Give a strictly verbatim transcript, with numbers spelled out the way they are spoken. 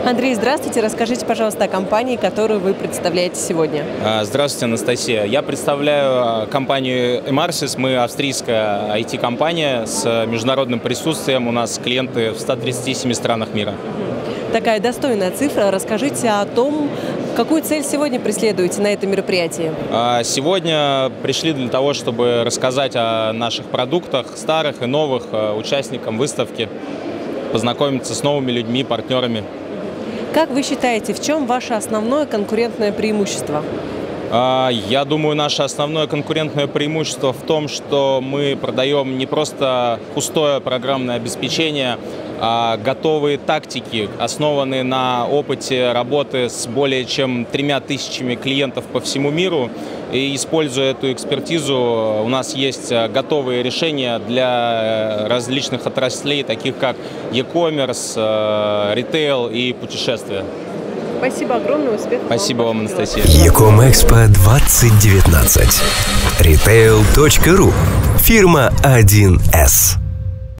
Андрей, здравствуйте. Расскажите, пожалуйста, о компании, которую вы представляете сегодня. Здравствуйте, Анастасия. Я представляю компанию Emarsys. Мы австрийская ай ти-компания с международным присутствием. У нас клиенты в ста тридцати семи странах мира. Такая достойная цифра. Расскажите о том, какую цель сегодня преследуете на этом мероприятии. Сегодня пришли для того, чтобы рассказать о наших продуктах, старых и новых, участникам выставки, познакомиться с новыми людьми, партнерами. Как вы считаете, в чем ваше основное конкурентное преимущество? Я думаю, наше основное конкурентное преимущество в том, что мы продаем не просто пустое программное обеспечение, а готовые тактики, основанные на опыте работы с более чем тремя тысячами клиентов по всему миру. И используя эту экспертизу, у нас есть готовые решения для различных отраслей, таких как e-commerce, ритейл и путешествия. Спасибо огромное, успехов. Спасибо вам, Анастасия. Ecomexpo двадцать девятнадцать. ритейл точка ру. Фирма один эс.